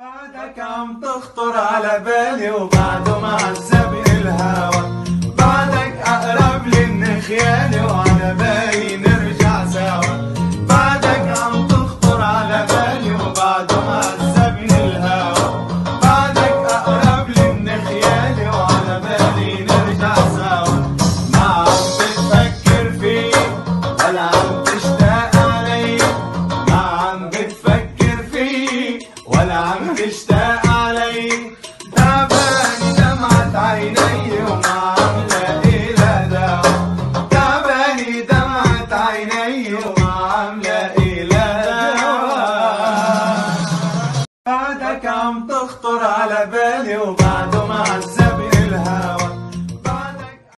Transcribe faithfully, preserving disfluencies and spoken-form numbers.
بعدك عم تخطر على بالي وبعده معذبني الهوى. بعدك أقرب لي من خيالي وعلى بالي نرجع سوا. بعدك عم تخطر على بالي وبعده معذبني الهوى. بعدك أقرب لي من خيالي وعلى بالي نرجع سوا. ما عم بتفكر فيه ولا عم تشتاق علي. ما عم بتفكر فيه ولا عم تشتاق علي. تعباني دمعة عيني وما عم لاقي لها دوا. تعباني دمعة عيني وما عم لاقي لها دوا. بعدك عم تخطر على بالي وبعده